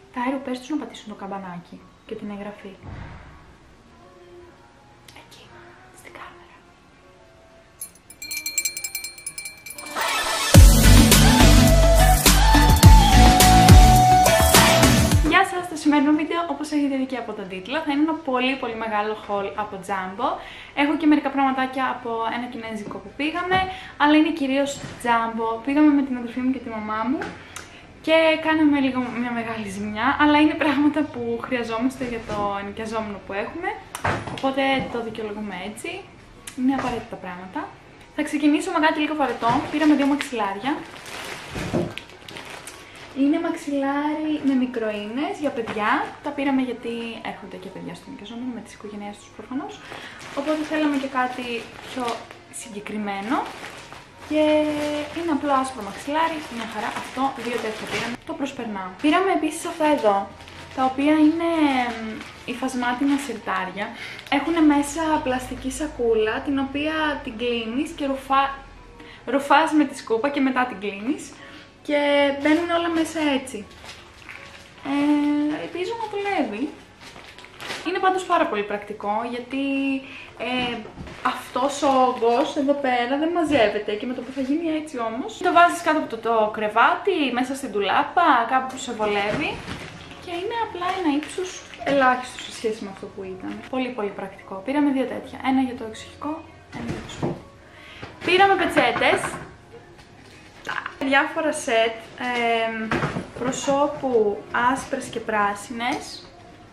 Κάιρο, πες τους να πατήσουν το καμπανάκι και την εγγραφή. Εκεί, στην κάμερα. Γεια σας, στο σημερινό βίντεο, όπως έχετε δει και από τον τίτλο, θα είναι ένα πολύ μεγάλο haul από Jumbo. Έχω και μερικά πραγματάκια από ένα κινέζικο που πήγαμε, αλλά είναι κυρίως Jumbo. Πήγαμε με την αδερφή μου και τη μαμά μου και κάναμε λίγο μια μεγάλη ζημιά, αλλά είναι πράγματα που χρειαζόμαστε για το ενοικιαζόμενο που έχουμε, οπότε το δικαιολογούμε έτσι. Είναι απαραίτητα πράγματα. Θα ξεκινήσω με κάτι λίγο βαρετό. Πήραμε 2 μαξιλάρια. Είναι μαξιλάρι με μικροίνες για παιδιά. Τα πήραμε γιατί έρχονται και παιδιά στο ενοικιαζόμενο με τις οικογένειές τους προφανώς. Οπότε θέλαμε και κάτι πιο συγκεκριμένο. Και είναι απλό άσπρο μαξιλάρι, μια χαρά. Αυτό, 2 τέτοια πήραμε. Το προσπερνάω. Πήραμε επίσης αυτά εδώ, τα οποία είναι υφασμάτινα σιρτάρια. Έχουν μέσα πλαστική σακούλα, την οποία την κλείνεις και ρουφάς με τη σκούπα και μετά την κλείνεις. Και μπαίνουν όλα μέσα έτσι. Ελπίζω να δουλεύει. Είναι πάντως πάρα πολύ πρακτικό, γιατί αυτός ο όγκος εδώ πέρα δεν μαζεύεται και με το που θα γίνει έτσι όμως το βάζεις κάτω από το κρεβάτι, μέσα στην ντουλάπα, κάπου που σε βολεύει και είναι απλά ένα ύψος ελάχιστο σε σχέση με αυτό που ήταν. Πολύ πρακτικό. Πήραμε 2 τέτοια. Ένα για το εξοχικό, ένα για το σπίτι. Πήραμε πετσέτες. Διάφορα σετ προσώπου άσπρες και πράσινες.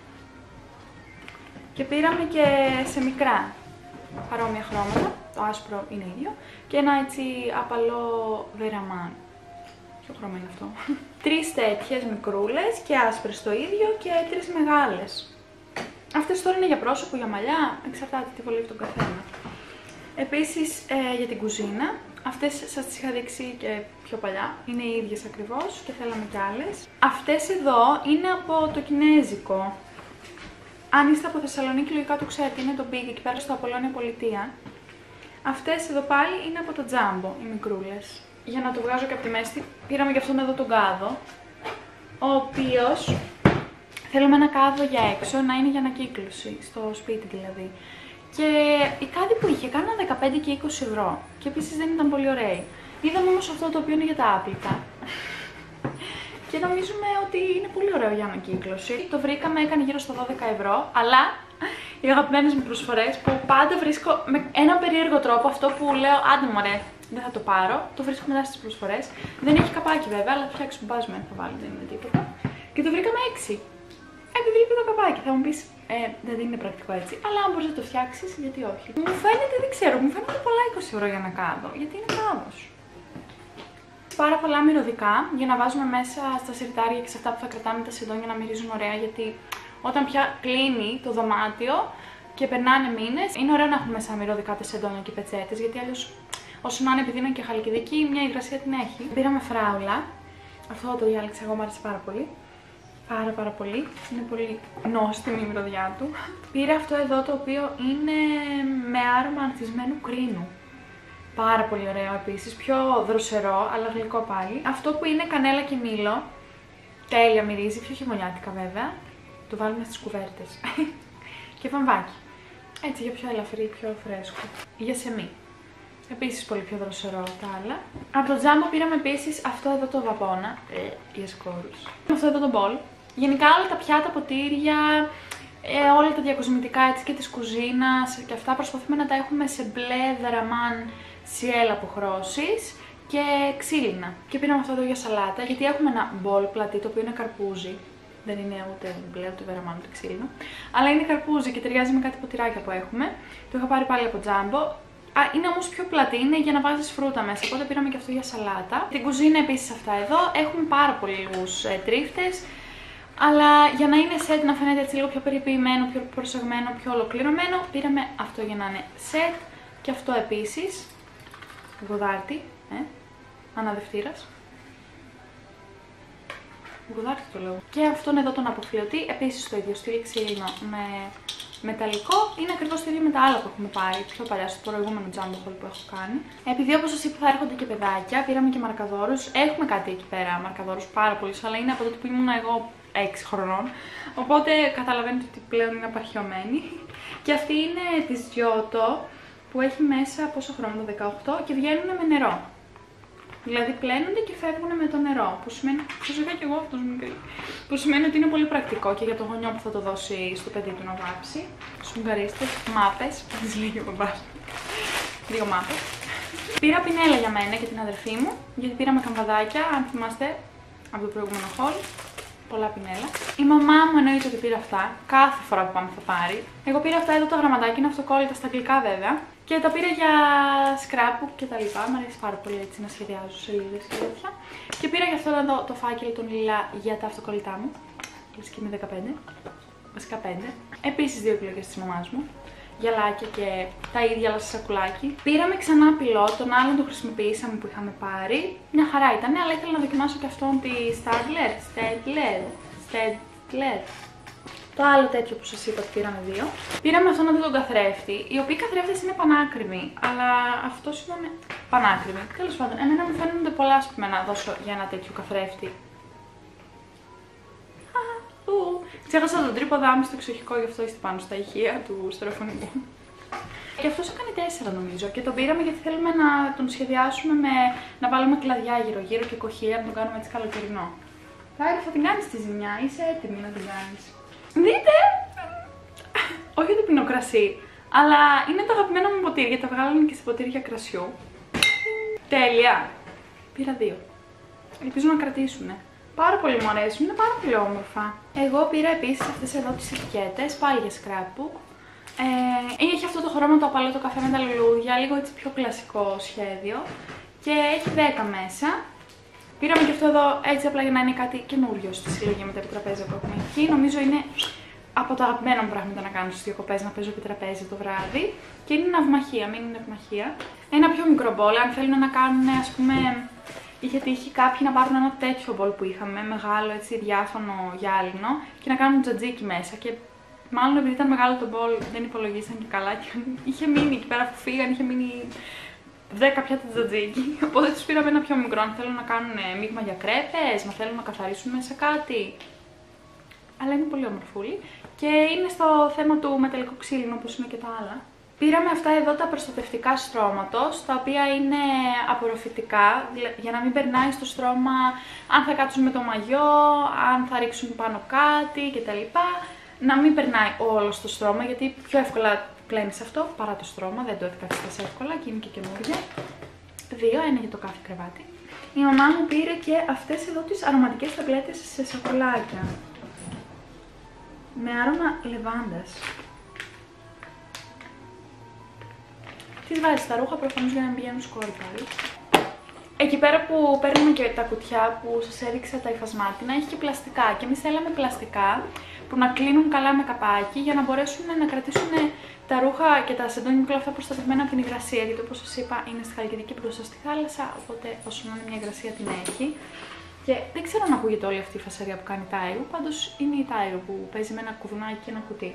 Και πήραμε και σε μικρά παρόμοια χρώματα, το άσπρο είναι ίδιο, και ένα έτσι απαλό βεραμάν. Ποιο χρώμα είναι αυτό? 3 τέτοιες μικρούλες και άσπρες το ίδιο και 3 μεγάλες. Αυτές τώρα είναι για πρόσωπο, για μαλλιά, εξαρτάται τι βολεύει τον καθένα. Επίσης για την κουζίνα, αυτές σας τις είχα δείξει και πιο παλιά, είναι οι ίδιες ακριβώς και θέλαμε κι άλλες. Αυτές εδώ είναι από το κινέζικο. Αν είστε από Θεσσαλονίκη, λογικά το ξέρετε, είναι το Big εκεί πέρα στο Απολώνιο Πολιτεία. Αυτές εδώ πάλι είναι από το Jumbo, οι μικρούλες. Για να το βγάζω και από τη μέση, πήραμε και αυτόν εδώ τον κάδο, ο οποίος θέλουμε ένα κάδο για έξω, να είναι για ανακύκλωση, στο σπίτι δηλαδή. Και οι κάδοι που είχε κάναν 15 και 20 ευρώ και επίσης δεν ήταν πολύ ωραίοι. Είδαμε όμως αυτό το οποίο είναι για τα άπλυτα. Και νομίζουμε ότι είναι πολύ ωραίο για ανακύκλωση. Το βρήκαμε, έκανε γύρω στα 12 ευρώ, αλλά οι αγαπημένες μου προσφορές που πάντα βρίσκω με ένα περίεργο τρόπο, αυτό που λέω άντε μωρέ, δεν θα το πάρω, το βρίσκω μετά στις προσφορές. Δεν έχει καπάκι βέβαια, αλλά φτιάξει μπουμπάσμα θα βάλει, δεν είναι τίποτα. Και το βρήκαμε 6. Επειδή λείπει το καπάκι, θα μου πεις, δεν είναι πρακτικό έτσι, αλλά αν μπορείς να το φτιάξεις, γιατί όχι. Μου φαίνεται, δεν ξέρω, μου φαίνεται πολλά 20 ευρώ για ένα κάδο, γιατί είναι κάδος. Πάρα πολλά μυρωδικά για να βάζουμε μέσα στα σιρτάρια και σε αυτά που θα κρατάμε τα σεντόνια να μυρίζουν ωραία, γιατί όταν πια κλείνει το δωμάτιο και περνάνε μήνες, είναι ωραίο να έχουμε μέσα μυρωδικά τα σεντόνια και πετσέτες, γιατί αλλιώς όσο να είναι, επειδή είναι και χαλκιδική, μια υγρασία την έχει. Πήραμε φράουλα, αυτό το διάλεξα εγώ, μου άρεσε πάρα πολύ. Πάρα πολύ, είναι πολύ νόστιμη η μυρωδιά του. Πήρα αυτό εδώ το οποίο είναι με άρωμα ανθισμένου κρίνου. Πάρα πολύ ωραίο επίσης, πιο δροσερό, αλλά γλυκό πάλι. Αυτό που είναι κανέλα και μήλο, τέλεια μυρίζει, πιο χειμωνιάτικα βέβαια. Το βάλουμε στις κουβέρτες. Και βαμβάκι. Έτσι για πιο ελαφρύ, πιο φρέσκο. Για σεμί. Επίσης πολύ πιο δροσερό τα άλλα. Από το Jumbo πήραμε επίσης αυτό εδώ το βαπόνα, για σκόρους. Αυτό εδώ το μπολ. Γενικά όλα τα πιάτα, ποτήρια, όλα τα διακοσμητικά έτσι και της κουζίνας και αυτά προσπαθούμε να τα έχουμε σε μπλε, δεραμάν, σιέλ αποχρώσεις και ξύλινα. Και πήραμε αυτό εδώ για σαλάτα, γιατί έχουμε ένα μπολ πλατή το οποίο είναι καρπούζι. Δεν είναι ούτε μπλε, ούτε βεραμάν, ούτε ξύλινο. Αλλά είναι καρπούζι και ταιριάζει με κάτι ποτηράκια που έχουμε. Το είχα πάρει πάλι από Jumbo. Είναι όμως πιο πλατή, είναι για να βάζεις φρούτα μέσα, οπότε πήραμε και αυτό για σαλάτα. Την κουζίνα επίσης αυτά εδώ, έχουμε πάρα πολλούς τρίφτες, αλλά για να είναι σετ, να φαίνεται έτσι λίγο πιο περιποιημένο, πιο προσεγμένο, πιο ολοκληρωμένο, πήραμε αυτό για να είναι σετ και αυτό επίσης, γοδάρτι, αναδευτήρας. Γοδάρτι το λέω. Και αυτόν εδώ τον αποφλειωτή, επίσης το ίδιο, στυλ ξύλινο με μεταλλικό, είναι ακριβώς το ίδιο με τα άλλα που έχουμε πάρει πιο παλιά στο προηγούμενο Jumbo haul που έχω κάνει. Επειδή όπως σας είπα θα έρχονται και παιδάκια, πήραμε και μαρκαδόρους. Έχουμε κάτι εκεί πέρα, μαρκαδόρους πάρα πολλούς, αλλά είναι από τότε που ήμουν εγώ 6 χρονών. Οπότε καταλαβαίνετε ότι πλέον είναι απαρχαιωμένη. Και αυτή είναι της Giotto που έχει μέσα πόσο χρόνο, το 18, και βγαίνουν με νερό. Δηλαδή πλένονται και φεύγουν με το νερό. Που σημαίνει. Φυσικά και εγώ αυτός μικρή. Που σημαίνει ότι είναι πολύ πρακτικό και για το γονιό που θα το δώσει στο παιδί του να βάψει. Σφουγγαρίστες, μάπες, που τις λέγει ο μπαμπάς. 2 μάπες. Πήρα πινέλα για μένα και την αδερφή μου, γιατί πήραμε καμπαδάκια, αν θυμάστε, από το προηγούμενο haul. Πολλά πινέλα. Η μαμά μου εννοείται ότι πήρα αυτά. Κάθε φορά που πάμε θα πάρει. Εγώ πήρα αυτά εδώ τα γραμματάκια, είναι αυτοκόλλητα στα αγγλικά βέβαια. Και τα πήρα για scrapbook και τα λοιπά. Μ' αρέσει πάρα πολύ έτσι να σχεδιάζω σελίδες και τέτοια. Και πήρα για αυτό εδώ το φάκελο τον λιλά για τα αυτοκόλλητά μου. Λες και είμαι 15. Βασικά 5. Επίσης 2 επιλογές της μαμάς μου. Γυαλάκια και τα ίδια αλλά σε σακουλάκι. Πήραμε ξανά πυλό, τον άλλον το χρησιμοποιήσαμε που είχαμε πάρει. Μια χαρά ήταν, αλλά ήθελα να δοκιμάσω και αυτόν τη Stadler. Το άλλο τέτοιο που σας είπα ότι πήραμε 2. Πήραμε αυτόν εδώ τον καθρέφτη, οι οποίοι καθρέφτες είναι πανάκριβοι, αλλά αυτός ήταν πανάκριβοι. Τέλος πάντων, εμένα μου φαίνονται πολλά άσπρημα να δώσω για ένα τέτοιο καθρέφτη. Ξέχασα τον τρίποδά μου στο εξοχικό, γι' αυτό είστε πάνω στα ηχεία του στερεοφωνικού. Και αυτός έκανε 4 νομίζω και τον πήραμε γιατί θέλουμε να τον σχεδιάσουμε με να βάλουμε κλαδιά γύρω-γύρω και κοχεία, να τον κάνουμε έτσι καλοκαιρινό. Άρα θα την κάνεις τη ζημιά, είσαι έτοιμη να την κάνεις. Δείτε! Όχι ότι πίνω κρασί, αλλά είναι το αγαπημένο μου ποτήρι, γιατί τα βγάλαμε και σε ποτήρια κρασιού. Τέλεια! Πήρα 2. Ελπίζω να κρατήσουνε. Πάρα πολύ μου αρέσουν, είναι πάρα πολύ όμορφα. Εγώ πήρα επίσης αυτές εδώ τις ετικέτες, πάλι για scrapbook. Έχει αυτό το χρώμα το απαλό, το καφέ με τα λουλούδια, λίγο έτσι πιο κλασικό σχέδιο. Και έχει 10 μέσα. Πήραμε και αυτό εδώ έτσι απλά για να είναι κάτι καινούριο στη συλλογή με τα επιτραπέζια που έχουμε εκεί. Νομίζω είναι από τα αγαπημένα μου πράγματα να κάνω στις διακοπές, να παίζω επιτραπέζια το βράδυ. Και είναι ναυμαχία, μην είναι ναυμαχία. Ένα πιο μικρό μπολ, αν θέλουν να κάνουν, ας πούμε. Είχε τύχει κάποιοι να πάρουν ένα τέτοιο μπολ που είχαμε, μεγάλο έτσι διάφανο γυάλινο, και να κάνουν τζατζίκι μέσα. Και μάλλον επειδή ήταν μεγάλο το μπολ, δεν υπολογίσαν και καλά. Και είχε μείνει εκεί πέρα που φύγαν, είχε μείνει 10 πιάτα τζατζίκι. Οπότε τους πήραμε ένα πιο μικρό. Αν θέλουν να κάνουν μείγμα για κρέπες, να θέλουν να καθαρίσουν μέσα κάτι. Αλλά είναι πολύ ομορφούλη. Και είναι στο θέμα του μεταλλικού ξύλινου, όπως είναι και τα άλλα. Πήραμε αυτά εδώ τα προστατευτικά στρώματος, τα οποία είναι απορροφητικά, για να μην περνάει στο στρώμα αν θα κάτσουν με το μαγιό, αν θα ρίξουν πάνω κάτι κτλ. Να μην περνάει όλο στο στρώμα, γιατί πιο εύκολα πλένεις αυτό παρά το στρώμα, δεν το ευκαθιστάς εύκολα και είναι και καινούργια. 2, ένα για το κάθε κρεβάτι. Η μαμά μου πήρε και αυτές εδώ τις αρωματικές ταμπλέτες σε σακουλάκια. Με άρωμα λεβάντας. Τις βάζεις στα ρούχα προφανώς για να μην πηγαίνουν σκόροι πάλι. Εκεί πέρα που παίρνουμε και τα κουτιά που σας έδειξα τα υφασμάτινα, έχει και πλαστικά. Και εμείς θέλαμε πλαστικά που να κλείνουν καλά με καπάκι για να μπορέσουν να κρατήσουν τα ρούχα και τα σεντόνια και όλα αυτά προστατευμένα από την υγρασία. Γιατί όπως σας είπα είναι στη Χαλκιδική μπροστά στη θάλασσα, οπότε όσο να είναι μια υγρασία την έχει. Και δεν ξέρω αν ακούγεται όλη αυτή η φασαρία που κάνει Τάιρου, πάντως είναι η Τάιρου που παίζει με ένα κουδουνάκι και ένα κουτί.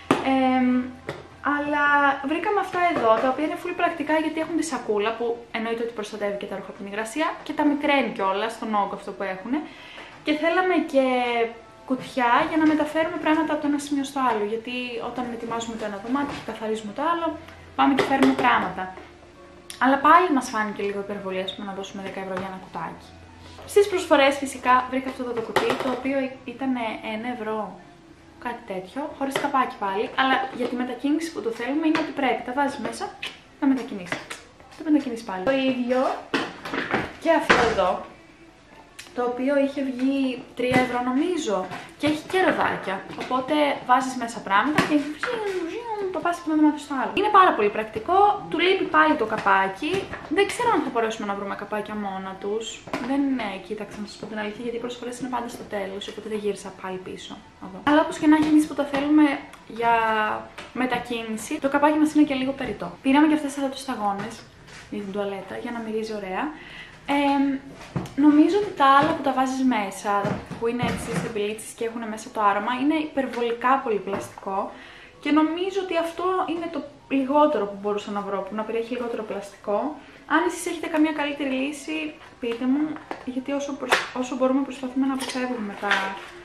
Αλλά βρήκαμε αυτά εδώ, τα οποία είναι full πρακτικά γιατί έχουν τη σακούλα που εννοείται ότι προστατεύει και τα ρούχα από την υγρασία και τα μικραίνει κιόλας στον όγκο αυτό που έχουν. Και θέλαμε και κουτιά για να μεταφέρουμε πράγματα από το ένα σημείο στο άλλο. Γιατί όταν ετοιμάζουμε το ένα δωμάτιο και καθαρίζουμε το άλλο, πάμε και φέρνουμε πράγματα. Αλλά πάλι μας φάνηκε λίγο υπερβολή, ας πούμε, να δώσουμε 10 ευρώ για ένα κουτάκι. Στις προσφορές φυσικά βρήκα αυτό το κουτί, το οποίο ήταν 1 ευρώ. Κάτι τέτοιο, χωρίς καπάκι πάλι, αλλά για τη μετακίνηση που το θέλουμε είναι ότι πρέπει, τα βάζεις μέσα, να μετακινήσει. Το μετακινήσει πάλι. Το ίδιο και αυτό εδώ, το οποίο είχε βγει 3 ευρώ νομίζω και έχει και ροδάκια. Οπότε βάζεις μέσα πράγματα και το πας από ένα δωμάτιο στο άλλο. Είναι πάρα πολύ πρακτικό, του λείπει πάλι το καπάκι. Δεν ξέρω αν θα μπορέσουμε να βρούμε καπάκια μόνα τους. Δεν κοίταξα να σας πω την αλήθεια, γιατί οι προσφορές είναι πάντα στο τέλος, οπότε δεν γύρισα πάλι πίσω. Εδώ. Αλλά όπως και να έχει, εμείς που τα θέλουμε για μετακίνηση, το καπάκι μας είναι και λίγο περιττό. Πήραμε και αυτές εδώ τους σταγόνες για την τουαλέτα για να μυρίζει ωραία. Νομίζω ότι τα άλλα που τα βάζεις μέσα, που είναι έτσι σε μπιλίτσες και έχουν μέσα το άρωμα, είναι υπερβολικά πολύ πλαστικό. Και νομίζω ότι αυτό είναι το λιγότερο που μπορούσα να βρω, που να περιέχει λιγότερο πλαστικό. Αν εσείς έχετε καμία καλύτερη λύση, πείτε μου, γιατί όσο μπορούμε προσπαθούμε να αποφεύγουμε τα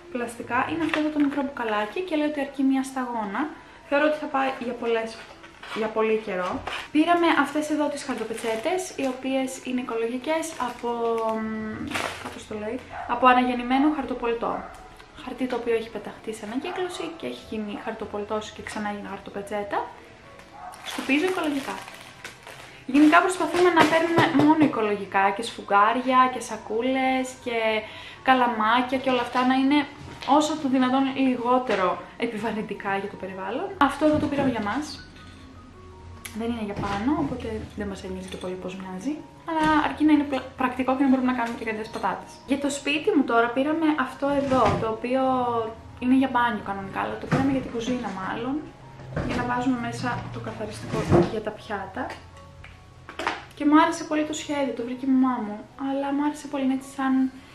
πλαστικά. Είναι αυτό εδώ το μικρό μπουκαλάκι και λέει ότι αρκεί μία σταγόνα. Θεωρώ ότι θα πάει για πολύ καιρό. Πήραμε αυτές εδώ τις χαρτοπετσέτες, οι οποίες είναι οικολογικές από, κάπως το λέει, από αναγεννημένο χαρτοπολιτό. Χαρτί το οποίο έχει πεταχτεί σε ανακύκλωση και έχει γίνει χαρτοπολιτός και ξανά γίνει χαρτοπετσέτα. Σκουπίζω οικολογικά. Γενικά προσπαθούμε να παίρνουμε μόνο οικολογικά και σφουγγάρια και σακούλες και καλαμάκια και όλα αυτά να είναι όσο το δυνατόν λιγότερο επιβαρυντικά για το περιβάλλον. Αυτό εδώ το πήραμε για μας. Δεν είναι για πάνω, οπότε δεν μας ενίζει και πολύ πώς μοιάζει. Αλλά αρκεί να είναι πρακτικό και να μπορούμε να κάνουμε και κάποιες πατάτες. Για το σπίτι μου τώρα πήραμε αυτό εδώ, το οποίο είναι για μπάνιο κανονικά, αλλά το πήραμε για την κουζίνα μάλλον. Για να βάζουμε μέσα το καθαριστικό για τα πιάτα. Και μου άρεσε πολύ το σχέδιο, το βρήκε η μαμά μου. Αλλά μου άρεσε πολύ έτσι σαν...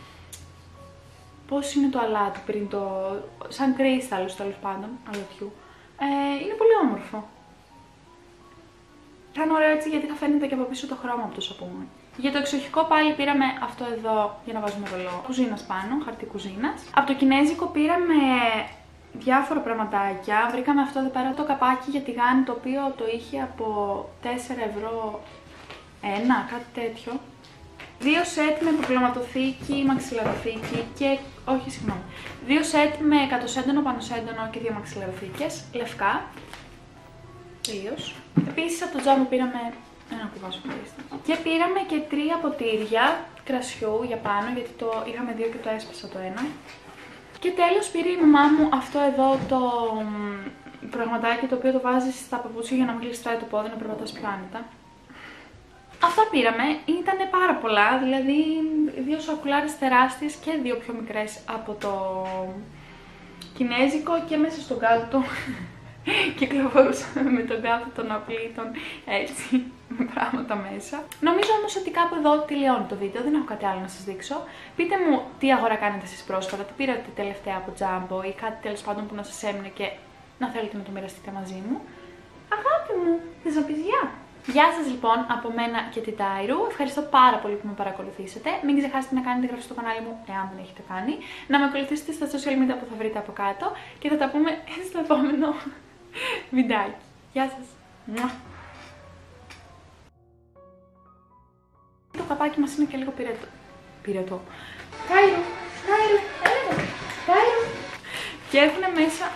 πώς είναι το αλάτι πριν το... σαν κρίσταλλος τέλος πάντων, αλατιού. Είναι πολύ όμορφο. Θα είναι ωραίο έτσι γιατί θα φαίνεται και από πίσω το χρώμα από το σαπούνι. Για το εξοχικό πάλι πήραμε αυτό εδώ για να βάζουμε ρολό κουζίνας πάνω, χαρτί κουζίνας. Από το κινέζικο πήραμε διάφορα πραγματάκια. Βρήκαμε αυτό εδώ πέρα το καπάκι για τηγάνι, το οποίο το είχε από 4 ευρώ ένα, κάτι τέτοιο. 2 σετ με υποπλωματοθήκη, μαξιλαροθήκη και... όχι, συγγνώμη. 2 σετ με κατοσέντονο, πανοσέντονο και 2 μαξιλαροθήκες, λευκά. Τελείως. Επίσης από το τζάμπο πήραμε ένα κουβάσο περίσταση. Και πήραμε και 3 ποτήρια κρασιού για πάνω, γιατί το είχαμε 2 και το έσπασα το ένα. Και τέλος πήρε η μαμά μου αυτό εδώ το πραγματάκι, το οποίο το βάζεις στα παπούτσια για να μην γλιστράει το πόδι, να περπατάς πιο άνετα. Αυτά πήραμε, ήταν πάρα πολλά, δηλαδή 2 σακουλάρες τεράστιες και 2 πιο μικρές από το κινέζικο και μέσα στον κάτω κυκλοφορούσα με τον κάτω των απλήτων έτσι με πράγματα μέσα. Νομίζω όμως ότι κάπου εδώ τελειώνει το βίντεο, δεν έχω κάτι άλλο να σας δείξω. Πείτε μου τι αγορά κάνετε εσείς πρόσφατα, τι πήρατε τελευταία από Jumbo ή κάτι τέλος πάντων που να σας έμεινε και να θέλετε να το μοιραστείτε μαζί μου. Αγάπη μου, θες να πεις γεια? Γεια σας λοιπόν από μένα και την Τάιρου. Ευχαριστώ πάρα πολύ που με παρακολουθήσατε. Μην ξεχάσετε να κάνετε εγγραφή στο κανάλι μου, εάν δεν έχετε κάνει. Να με ακολουθήσετε στα social media που θα βρείτε από κάτω. Και θα τα πούμε στο επόμενο βιντεάκι. Γεια σας. Το καπάκι μας είναι και λίγο πυρετό. Τάιρου, Τάιρου, έλα, Τάιρου. Και έχουν μέσα...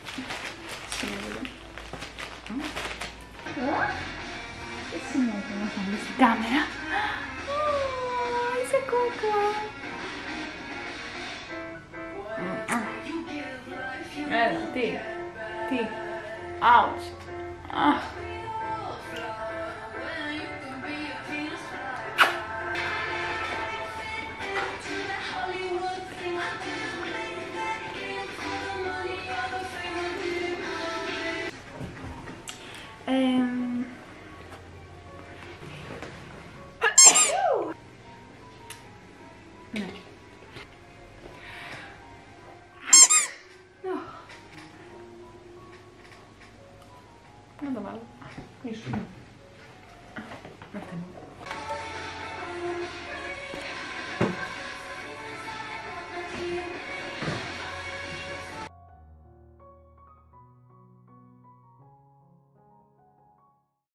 Στην κάμερα. Είσαι κόκκο. Έλα, τι. Ouch. Ναι.